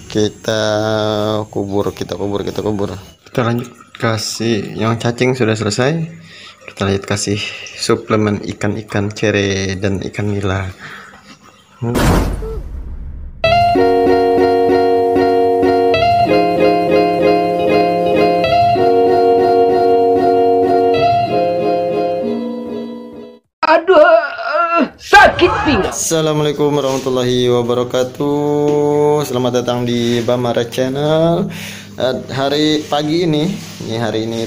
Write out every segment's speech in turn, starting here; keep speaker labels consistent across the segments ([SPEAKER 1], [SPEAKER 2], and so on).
[SPEAKER 1] Kita kubur. Kita lanjut kasih yang cacing sudah selesai. Kita lanjut kasih suplemen ikan cere dan ikan nila.
[SPEAKER 2] Sakit pinggang.
[SPEAKER 1] Assalamualaikum warahmatullahi wabarakatuh. Selamat datang di Bamara Channel. Hari ini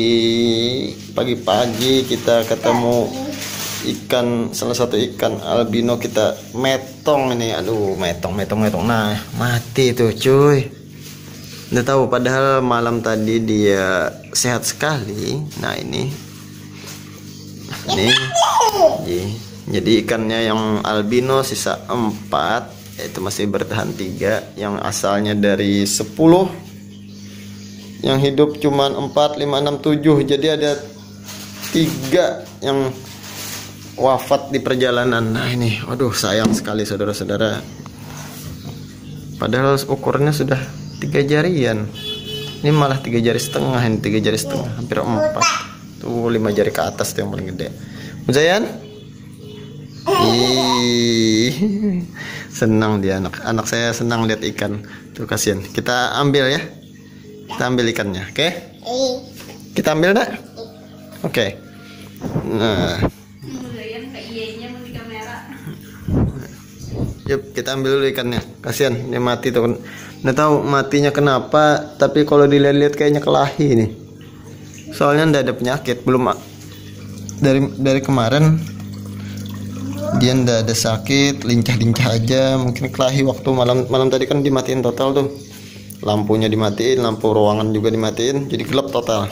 [SPEAKER 1] pagi kita ketemu ikan, salah satu ikan albino kita metong ini. Aduh, metong. Nah, mati tuh cuy. Nggak tahu, padahal malam tadi dia sehat sekali. Nah, ini. Jadi ikannya yang albino sisa 4, itu masih bertahan 3, yang asalnya dari 10, yang hidup cuman 4, 5, 6, 7. Jadi ada 3 yang wafat di perjalanan. Nah ini, waduh sayang sekali saudara-saudara. Padahal ukurannya sudah 3 jarian. Ini malah 3 jari setengah, hampir 4. Tuh 5 jari ke atas tuh yang paling gede. Mujayan? Senang dia, anak saya senang lihat ikan. Tuh kasihan. Kita ambil ya. Kita ambil ikannya, oke? Kita ambil nak? Oke. Nah. Yuk, kita ambil dulu ikannya. Kasihan, dia mati tuh. Nggak tahu matinya kenapa, tapi kalau dilihat-lihat kayaknya kelahi nih. Soalnya nggak ada penyakit, belum dari kemarin. Dia ndak ada sakit, lincah-lincah aja. Mungkin kelahi waktu malam tadi kan dimatiin total tuh. Lampunya dimatiin, lampu ruangan juga dimatiin, jadi gelap total.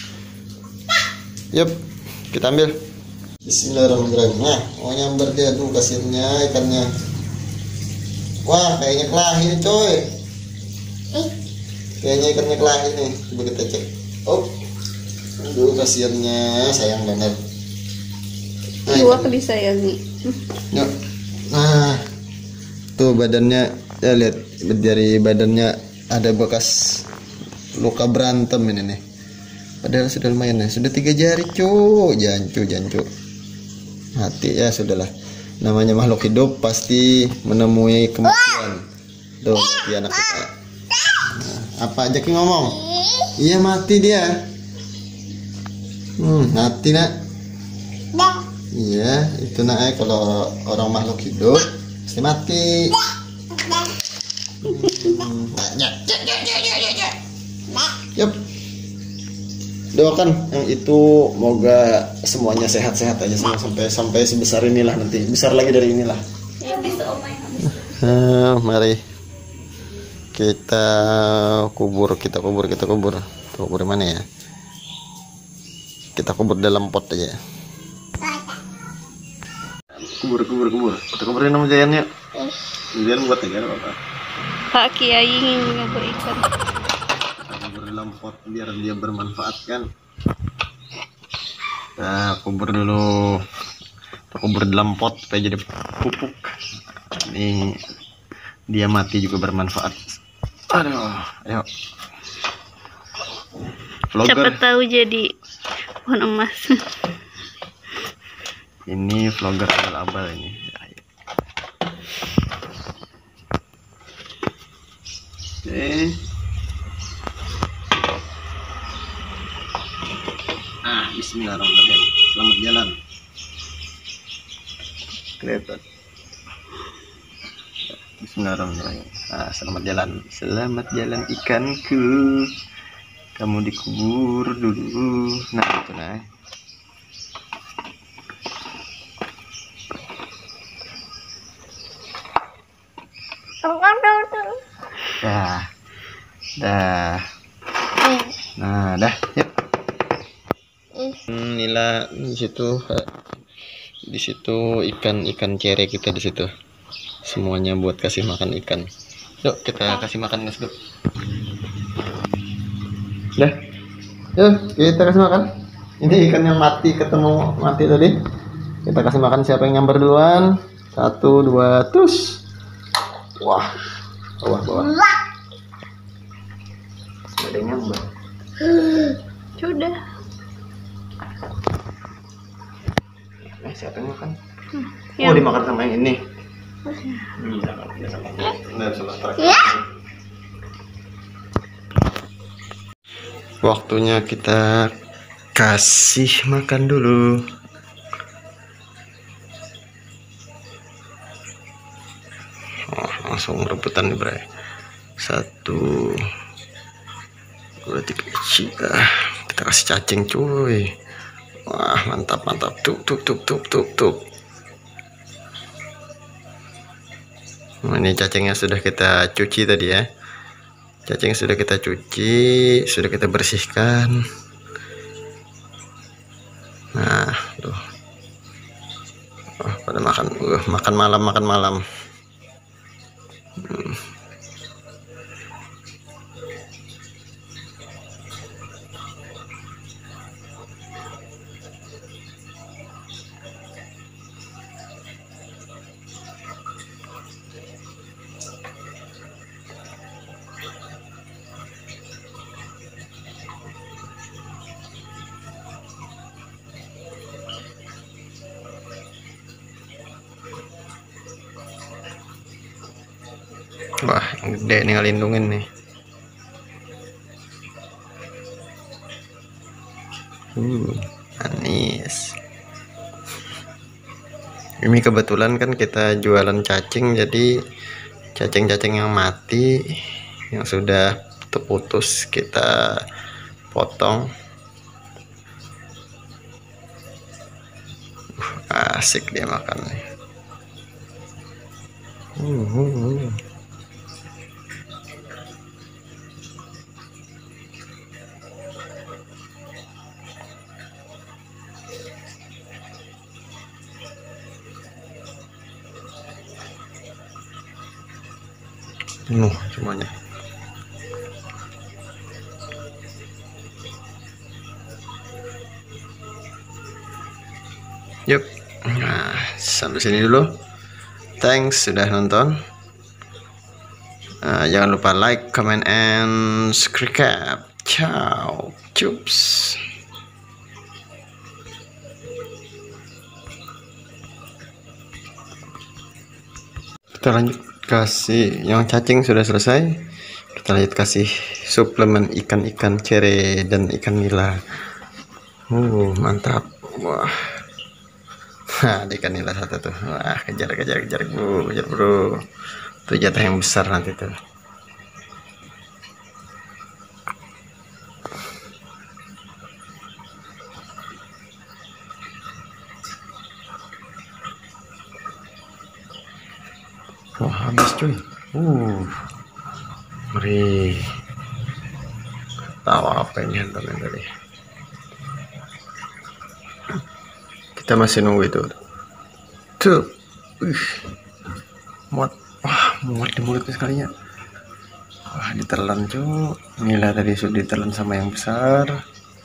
[SPEAKER 1] Yup, kita ambil. Bismillahirrahmanirrahim. Nah, mau nyamber dia tuh, kasihannya ikannya. Wah, kayaknya kelahi nih coy. Kayaknya ikannya kelahi nih. Coba kita cek. Oh, aduh kasihannya, sayang banget.
[SPEAKER 3] Dua disayangi.
[SPEAKER 1] Nah, tuh badannya, ya lihat dari badannya ada bekas luka berantem ini nih. Padahal sudah lumayan ya, sudah 3 jari cu, jancu. Mati ya, sudahlah. Namanya makhluk hidup pasti menemui kematian. Tuh mati anak kita. Nah, apa aja ki ngomong? Iya mati dia. Mati nak. Iya, itu nak kalau orang makhluk hidup pasti mati. Yup. Doakan yang itu, moga semuanya sehat-sehat aja sampai sebesar inilah, nanti besar lagi dari inilah. Mari kita kubur. Kubur mana ya? Kita kubur dalam pot aja. Kubur. Kita kuburin nama Jayannya. Jayan buat aja apa?
[SPEAKER 3] Pak Kiai ingin ngubur ikan.
[SPEAKER 1] Kubur dalam pot biar dia bermanfaat kan. Nah, kubur dulu. Kita kubur dalam pot supaya jadi pupuk. Ini dia mati juga bermanfaat. Aduh, ayo. Vlogger.
[SPEAKER 3] Siapa tahu jadi pohon emas.
[SPEAKER 1] Ini vlogger abal-abal ini. Oke. Bismillahirrahmanirrahim. Selamat jalan. Kelihatan. Bismillahirrahmanirrahim. Selamat jalan. Selamat jalan ikanku. Kamu dikubur dulu. Nah, itu nah. Dah. Nah, dah. Yuk. Nila di situ ikan cere kita di situ. Semuanya buat kasih makan ikan. Yuk kita kasih makan guys. Dah. Yuk kita kasih makan. Ini ikan yang mati tadi. Kita kasih makan. Siapa yang nyamber duluan? 1, 2, tus. Wah. Bawah. Waktunya kita kasih makan dulu. Oh, langsung rebutan nih, Bray. 1, 2, 3. Kita kasih cacing, cuy. Wah, mantap. Tuh. Ini cacingnya sudah kita cuci tadi ya. Cacing sudah kita cuci, sudah kita bersihkan. Nah, tuh. Oh, pada makan malam. Wah, yang gede nih ngelindungin nih. Manis. Ini kebetulan kan kita jualan cacing, jadi cacing-cacing yang mati, yang sudah terputus kita potong. Asik dia makan nih. Penuh semuanya. Yuk, nah sampai sini dulu. Thanks sudah nonton. Jangan lupa like, comment, and subscribe. Ciao, cups. Kita lanjut kasih yang cacing sudah selesai. Kita lanjut kasih suplemen ikan cere dan ikan nila. Mantap. Wah, ada ikan nila satu tuh. Wah, kejar bro. Itu jatah yang besar nanti tuh. Wah, habis cuy. Ngeri. Tahu apa ini hantaman tadi. Kita masih nunggu itu. Tuh. Muat di mulutnya sekalinya. Wah, ditelan cuy. Inilah tadi sudah ditelan sama yang besar.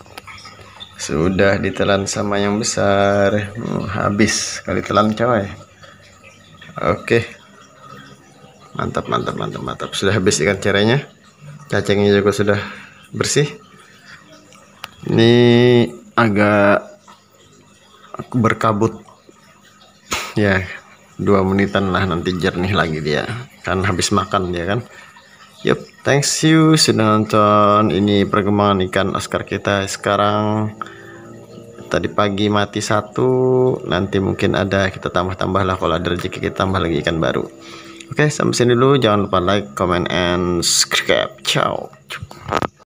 [SPEAKER 1] Habis kali telan coy. Oke. Mantap. Sudah habis ikan cerenya. Cacingnya juga sudah bersih. Ini agak berkabut ya, 2 menitan lah, nanti jernih lagi dia kan habis makan dia kan. Yup, thanks you sudah nonton. Ini perkembangan ikan Oscar kita sekarang. Tadi pagi mati 1, nanti mungkin ada kita tambah lah, kalau ada rezeki kita tambah lagi ikan baru. Oke, sampai sini dulu. Jangan lupa like, comment, and subscribe. Ciao.